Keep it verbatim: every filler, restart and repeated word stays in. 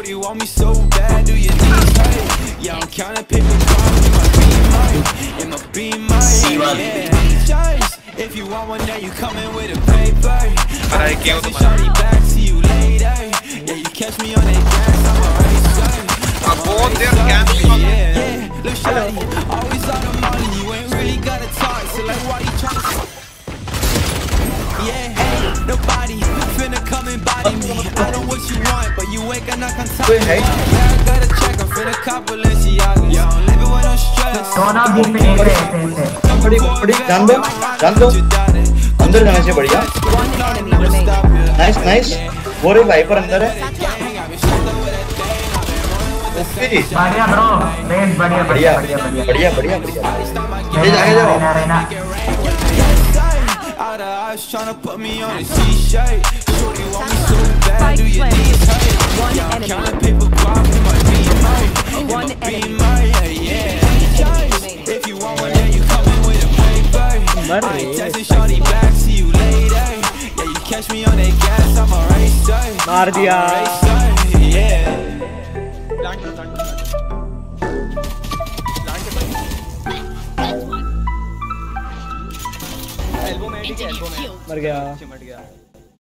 Shorty want me so bad, do your knees hurt? Yeah, I'm counting paper bombs in my beamer, in my beamer. Yeah, if you want one, now you coming with a paper. I can shorty back, see you later. Yeah, you catch me on that gas, I'm a racer. I'm a racer. Yeah, yeah. Look, shorty, always on the money. You ain't really gotta talk, so like, why you tryna? Yeah, ain't nobody finna come and body me. I know what you want, but you ain't gonna come top me. Yeah, I gotta check, I'm finna cop Balenciaga. Yeah, I'm living with no stress. बड़ी बड़ी जान दो जान दो अंदर जाने से बढ़िया नाइस नाइस वो रे वाइपर अंदर है बढ़िया ब्रो बेस बढ़िया बढ़िया बढ़िया बढ़िया बढ़िया ये जाके जाओ tryna put me on a t-shirt. Shorty want me so bad, do your knees hurt? Yeah, I'm counting paper bombs in my beamer, in my beamer. Yeah, if you want one, yeah, you coming with a paper. I ain't texting shorty back, see you later. Yeah, you catch me on that gas, I'm a racer. मार दिया. Yeah. मर गया.